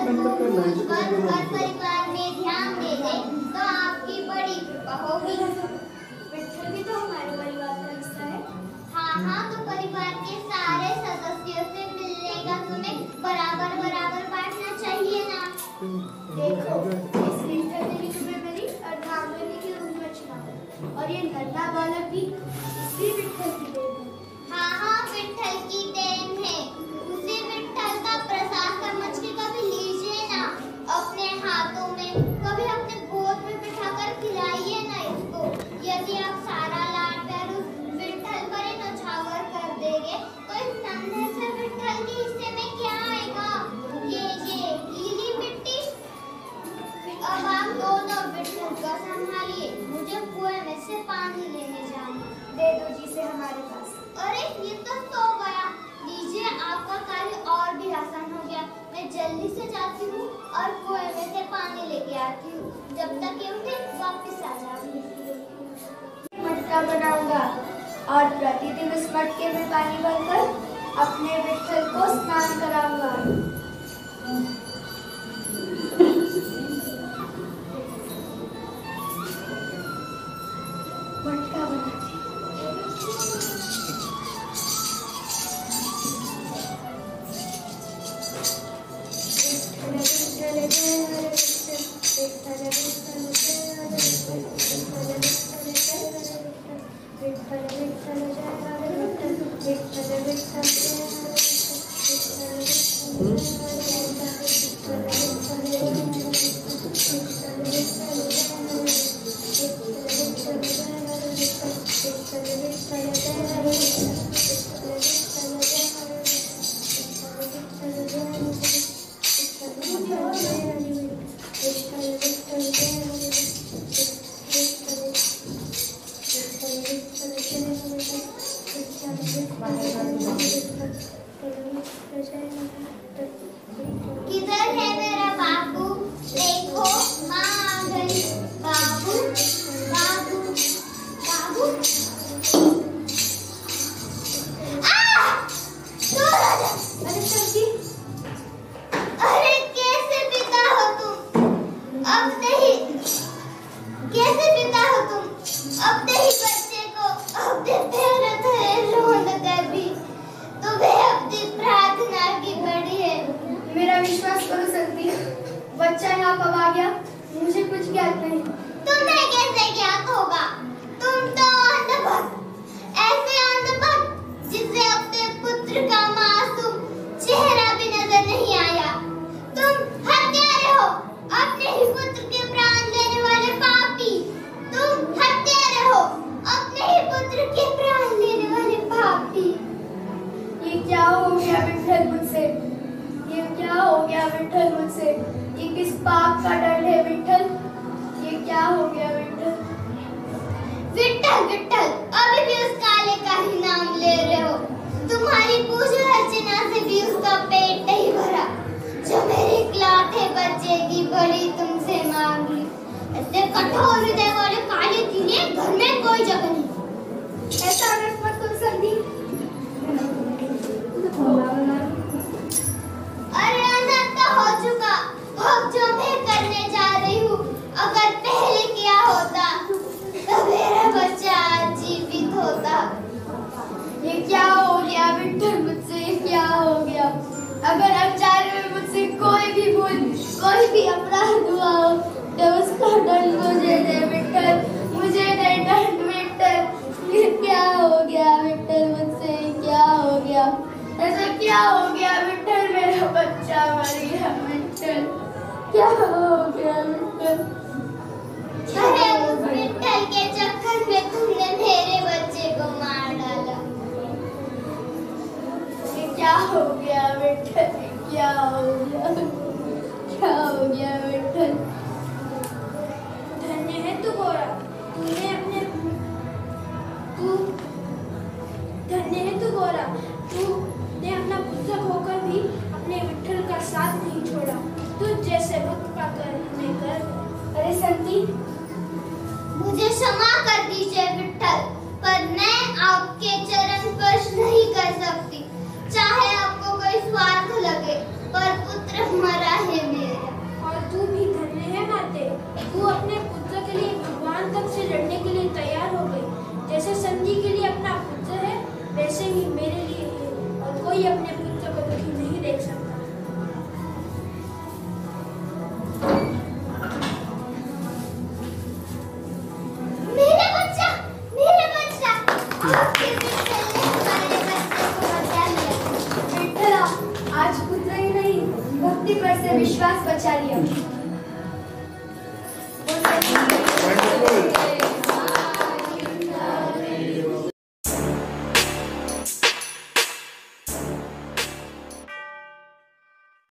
पर हर परिवार में ध्यान दे दे तो आपकी बड़ी कृपा होगी। विट्ठल भी तो हमारे परिवार का हिस्सा है। हाँ, तो परिवार के सारे सदस्यों से मिलने का तुम्हें बराबर बराबर बांटना चाहिए ना। देखो, इस विट्ठल ने भी तुम्हें मेरी अर्धांगिनी के रूप में चुना, और ये नन्हा बालक भी इसी विट्ठल की देन है। हाँ, विट्ठल की देन है। उसी विट्ठल का प्रसाद समझ के कभी लीजिए ना अपने हाथों में, कभी अपने गोद में बिठाकर खिलाइए ना इसको। यदि आप सारा लाड प्यार उस विट्ठल पर ही नछावर कर देंगे तो इस नन्हे से विट्ठल के हिस्से में क्या आएगा? ये गीली मिट्टी। अब आप दोनों विट्ठल को संभालिए, मुझे कुएं में से पानी लेने जाना। दे दो जी से हमारे पास। अरे ये तो सो गया। लीजिए, आपका कार्य और भी आसान हो गया। मैं जल्दी से जाती हूँ और कुएं में से पानी लेके आती हूँ। जब तक ये उठे वापस आ जाऊंगी। मटका बनाऊंगा और प्रतिदिन उस मटके में पानी भरकर अपने विट्ठल को स्नान कराऊंगा। मटका बनाते किधर है मेरा बाबू? देखो, माँ आ गई। बाबू, बाबू, बाबू। अरे सब्जी, अरे कैसे पिता हो तुम? अब नहीं, कैसे पिता हो तुम? अब नहीं बच्चे को अपने पैरों तले रोंद कर भी तुम्हें अपनी प्रार्थना की पड़ी है। मेरा विश्वास करो सकती, बच्चा यहाँ कब आ गया मुझे कुछ ज्ञात नहीं। तुम्हें कैसे ज्ञात होगा? तुम तो अंधभक्त, ऐसे अंधभक्त जिसे अपने पुत्र का मासूम चेहरा भी नजर नहीं आया। तुम हत्यारे हो, अपने ही पुत्र के प्राण लेने वाले पापी। तुम हत्यारे हो, अपने ही पुत्र के प्राण लेने वाले पापी। ये क्या हो गया विट्ठल मुझसे? ये क्या हो गया विट्ठल मुझसे? ये किस पाप का दंड है विट्ठल? ये क्या हो गया विट्ठल? विट्ठल, विट्ठल, अभी भी उस काले का ही नाम ले रहे हो। तुम्हारी पूजा अर्चना से भी उसका पेट नहीं भरा जो मेरे इकलौते बच्चे की बलि तुमसे मांगी। ऐसे कठोर हृदय वाले काले के लिए घर में कोई जगह नहीं। ऐसा अनर्थ मत करो संधि। अरे अनर्थ तो हो चुका। अब जो मैं करने जा रही हूँ, अगर पहले किया होता तो मेरा बच्चा आज जीवित होता। ये क्या हो गया विट्ठल मुझसे? ये क्या हो गया? अगर अचार में मुझसे कोई भी भूल, कोई भी अपराध हुआ हो तो उसका दंड मुझे दे विट्ठल, मुझे दे दंड विट्ठल। ये क्या हो गया विट्ठल मुझसे? क्या हो गया? ऐसा क्या हो गया विट्ठल? मेरा बच्चा मर गया विट्ठल, क्या हो गया विट्ठल? अरे उस विट्ठल के चक्कर में तुमने मेरे बच्चे को मार डाला। ये क्या हो गया विट्ठल? क्या हो गया? क्या हो गया विट्ठल? धन्य है तू गोरा, तूने अपने धन्य है तू गोरा, तूने अपना पुत्र होकर भी अपने विट्ठल का साथ नहीं छोड़ा। तू जैसे भक्त पाकर हमें कर। अरे संती, मुझे क्षमा कर दीजिए विट्ठल, पर मैं आपके चरण स्पर्श नहीं कर सकती। चाहे आपको कोई स्वार्थ लगे, पर पुत्र मरा है मेरा। तू अपने पुत्र के लिए भगवान तक से लड़ने के लिए तैयार हो गई। जैसे संधि के लिए अपना पुत्र है, वैसे ही